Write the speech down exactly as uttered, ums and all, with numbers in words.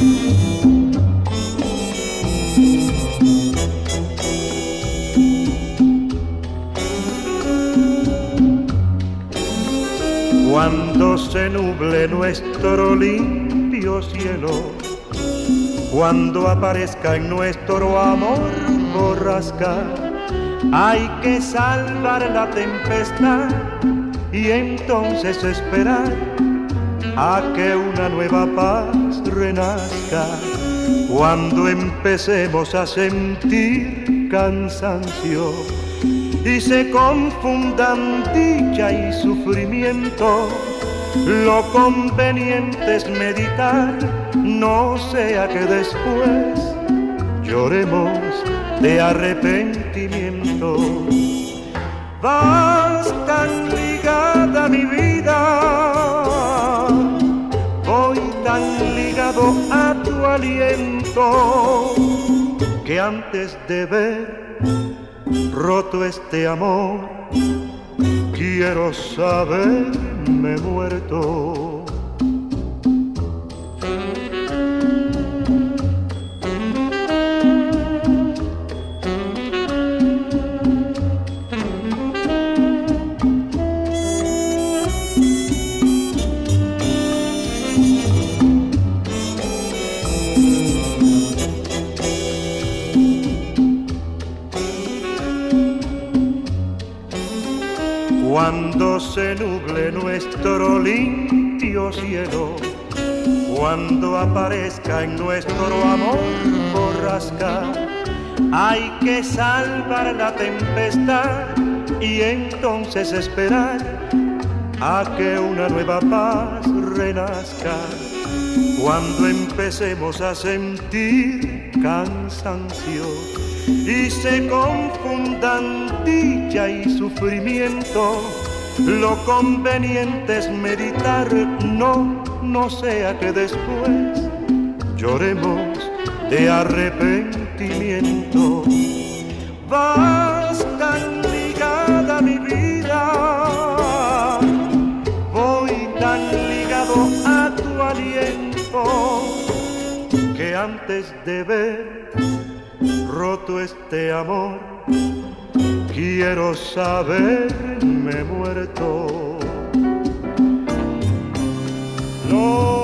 Cuando se nuble nuestro limpio cielo, cuando aparezca en nuestro amor borrasca, hay que salvar la tempestad y entonces esperar a que una nueva paz renazca. Cuando empecemos a sentir cansancio y se confundan dicha y sufrimiento, lo conveniente es meditar, no sea que después lloremos de arrepentimiento. Vas tan ligada mi vida, voy tan ligado a tu aliento, que antes de ver roto este amor, quiero saberme muerto. Cuando se nuble nuestro limpio cielo, cuando aparezca en nuestro amor borrasca, hay que salvar la tempestad y entonces esperar a que una nueva paz renazca. Cuando empecemos a sentir cansancio y se confundan dicha y sufrimiento, lo conveniente es meditar, no, no sea que después lloremos de arrepentimiento. Vas tan ligada mi vida, voy tan ligado a tu aliento, que antes de ver roto este amor, quiero saberme muerto. No